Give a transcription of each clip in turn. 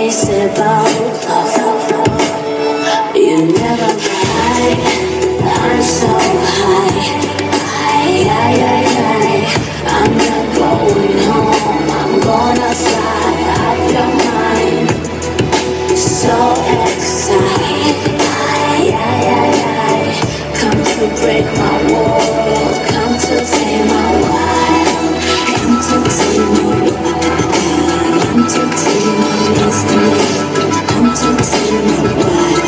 It's about love. You never lie. I'm so high. I'm not going home. I'm gonna fly out your mind. So excited. Come to break my world. Come to take my wild. Entertainment. Entertainment is the name. Entertainment wild.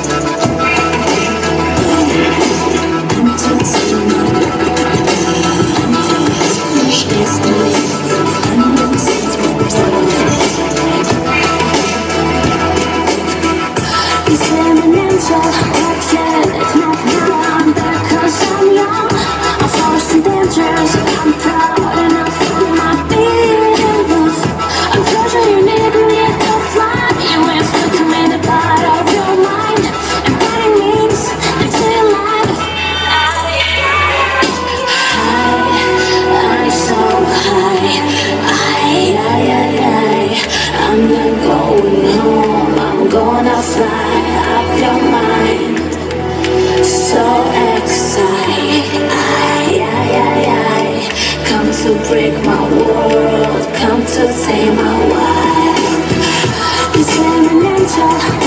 It's not wrong because I'm young. I'm forced and dangerous. I'm proud enough for my feelings. I'm sure you need me to fly. You ain't still coming a part of your mind. And fighting means until life. I'm so high. I'm not going home. I'm gonna fly up your mind. So excited. Come to break my world. Come to take my wild. You say an angel.